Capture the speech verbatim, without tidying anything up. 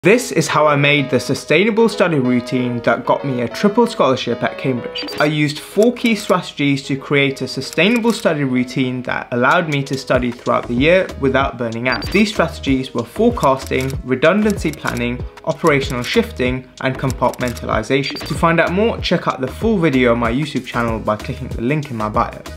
This is how I made the sustainable study routine that got me a triple scholarship at Cambridge. I used four key strategies to create a sustainable study routine that allowed me to study throughout the year without burning out. These strategies were forecasting, redundancy planning, operational shifting, and compartmentalisation. To find out more, check out the full video on my YouTube channel by clicking the link in my bio.